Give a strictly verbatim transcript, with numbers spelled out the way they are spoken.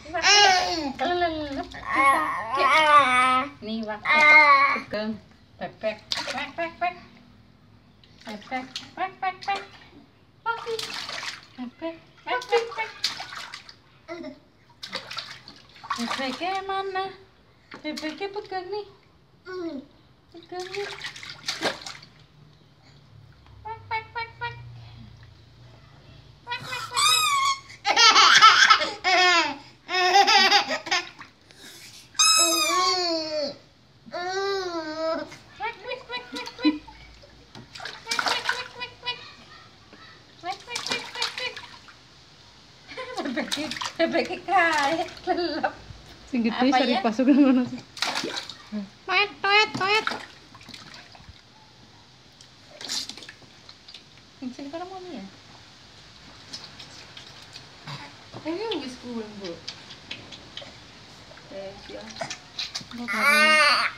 Nih wak, pegang, pepek, pepek, pepek, pepek, pepek, pepek, pepek, pepek, pepek, pepek. Bebeknya mana? Bebeknya pegang nih. Pegang nih. Pek, pek, pek, pek. Pek, pek, pek, pek. Pek, pek, pek, pek, pek. Pek, pek, pek, pek, pek. Pek, pek, pek, pek, pek. Bebeknya, bebeknya kayak lelap. Sing gede sari pasuk ngono sih. Toet toet toet. Sing sing karo mami ya. Ini wis kuwi, Bu. Eh, ya. Enggak